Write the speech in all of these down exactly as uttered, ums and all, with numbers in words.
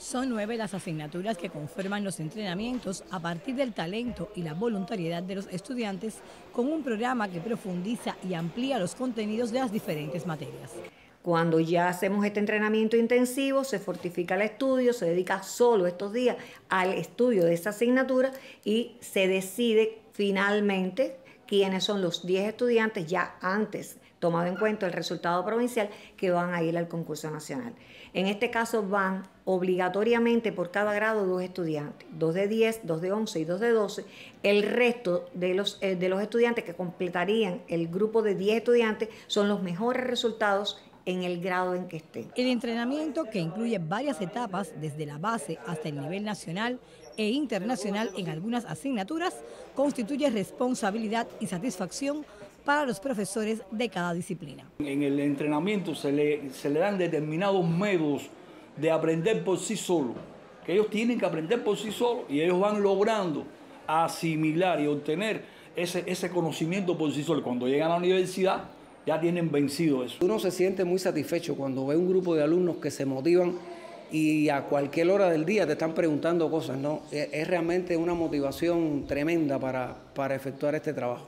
Son nueve las asignaturas que conforman los entrenamientos a partir del talento y la voluntariedad de los estudiantes, con un programa que profundiza y amplía los contenidos de las diferentes materias. Cuando ya hacemos este entrenamiento intensivo, se fortifica el estudio, se dedica solo estos días al estudio de esa asignatura y se decide finalmente quiénes son los diez estudiantes ya antes, tomado en cuenta el resultado provincial, que van a ir al concurso nacional. En este caso van obligatoriamente por cada grado dos estudiantes, dos de diez, dos de once y dos de doce. El resto de los, eh, de los estudiantes que completarían el grupo de diez estudiantes son los mejores resultados en el grado en que estén. El entrenamiento, que incluye varias etapas desde la base hasta el nivel nacional e internacional en algunas asignaturas, constituye responsabilidad y satisfacción para los profesores de cada disciplina. En el entrenamiento se le, se le dan determinados métodos de aprender por sí solos, que ellos tienen que aprender por sí solos y ellos van logrando asimilar y obtener ese, ese conocimiento por sí solos. Cuando llegan a la universidad ya tienen vencido eso. Uno se siente muy satisfecho cuando ve un grupo de alumnos que se motivan y a cualquier hora del día te están preguntando cosas, ¿no? Es, es realmente una motivación tremenda para, para efectuar este trabajo.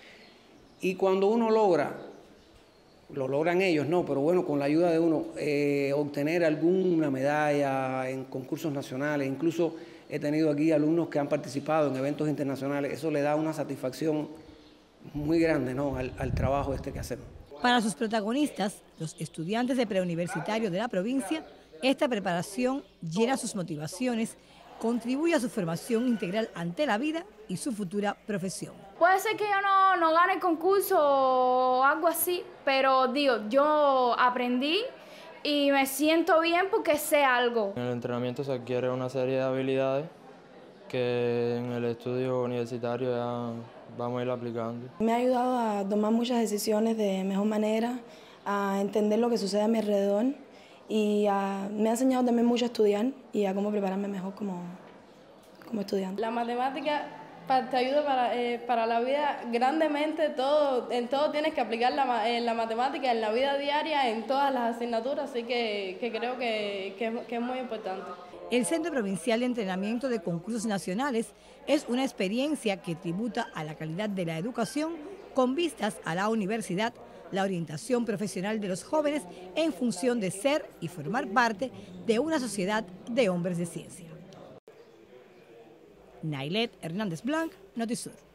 Y cuando uno logra, lo logran ellos, no, pero bueno, con la ayuda de uno, eh, obtener alguna medalla en concursos nacionales, incluso he tenido aquí alumnos que han participado en eventos internacionales, eso le da una satisfacción muy grande, ¿no?, al, al trabajo este que hacemos. Para sus protagonistas, los estudiantes de preuniversitario de la provincia, esta preparación llena sus motivaciones, contribuye a su formación integral ante la vida y su futura profesión. Puede ser que yo no, no gane el concurso o algo así, pero digo, yo aprendí y me siento bien porque sé algo. En el entrenamiento se adquiere una serie de habilidades que en el estudio universitario ya vamos a ir aplicando. Me ha ayudado a tomar muchas decisiones de mejor manera, a entender lo que sucede a mi alrededor y a, me ha enseñado también mucho a estudiar y a cómo prepararme mejor como, como estudiante. La matemática te ayuda para, eh, para la vida grandemente, todo, en todo tienes que aplicar la, eh, la matemática en la vida diaria, en todas las asignaturas, así que, que creo que, que, que es muy importante. El Centro Provincial de Entrenamiento de Concursos Nacionales es una experiencia que tributa a la calidad de la educación con vistas a la universidad, la orientación profesional de los jóvenes en función de ser y formar parte de una sociedad de hombres de ciencia. Nailet Hernández Blanc, Notisur.